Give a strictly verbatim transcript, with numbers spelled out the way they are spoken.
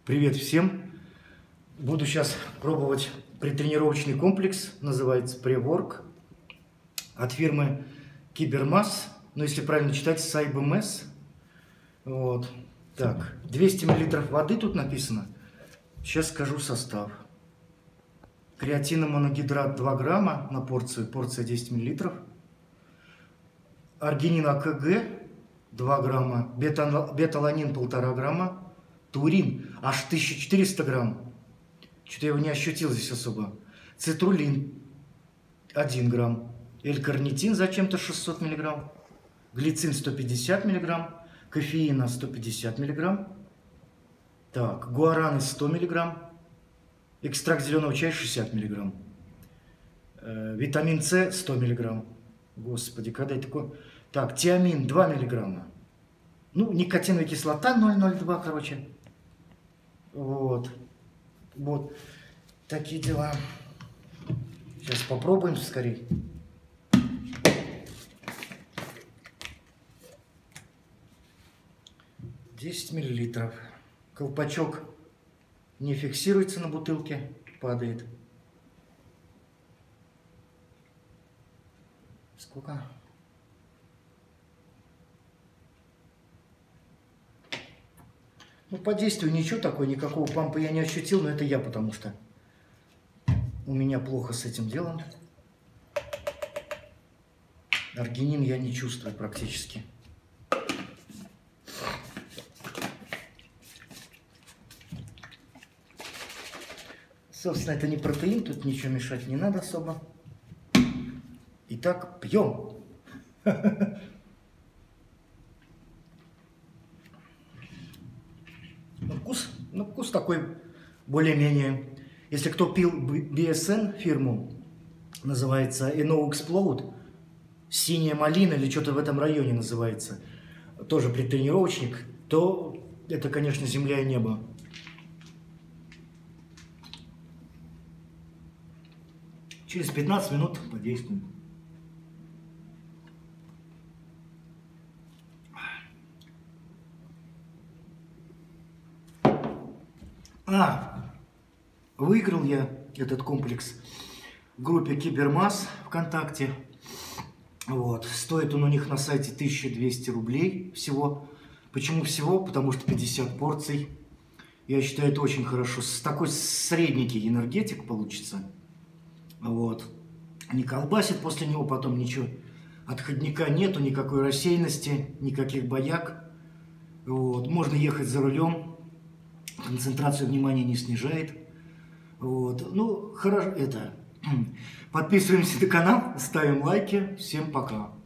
Привет всем! Буду сейчас пробовать предтренировочный комплекс, называется Pre-Work, от фирмы Кибермасс, ну если правильно читать, Сайбмс. Вот. Так, двести миллилитров воды тут написано. Сейчас скажу состав. Креатиномоногидрат два грамма на порцию, порция десять миллилитров. Аргинин АКГ два грамма, бета-аланин полтора грамма. Турин аж тысяча четыреста грамм. Что-то я его не ощутил здесь особо. Цитрулин один грамм. L-карнитин зачем-то шестьсот миллиграмм. Глицин сто пятьдесят миллиграмм. Кофеина сто пятьдесят миллиграмм. Так, гуараны сто миллиграмм. Экстракт зеленого чая шестьдесят миллиграмм. Э, витамин С сто миллиграмм. Господи, когда это такое? Так, тиамин два миллиграмма. Ну, никотиновая кислота ноль ноль два, короче. Вот. Вот. Такие дела. Сейчас попробуем скорее. десять миллилитров. Колпачок не фиксируется на бутылке, падает. Сколько? Ну, по действию ничего такого, никакого пампа я не ощутил, но это я, потому что у меня плохо с этим делом. Аргинин я не чувствую практически. Собственно, это не протеин, тут ничего мешать не надо особо. Итак, пьем. Ну, вкус, ну, вкус такой более-менее. Если кто пил би эс эн фирму, называется Eno Explode, синяя малина или что-то в этом районе называется, тоже предтренировочник, то это, конечно, земля и небо. Через пятнадцать минут подействуем. А, выиграл я этот комплекс в группе Кибермасс ВКонтакте. Вот. Стоит он у них на сайте тысяча двести рублей всего. Почему всего? Потому что пятьдесят порций. Я считаю, это очень хорошо. С такой средненький энергетик получится. Вот. Не колбасит после него потом ничего. Отходника нету, никакой рассеянности, никаких бояк. Вот. Можно ехать за рулем. Концентрацию внимания не снижает. Вот. Ну, хорошо, это. Подписываемся на канал, ставим лайки. Всем пока.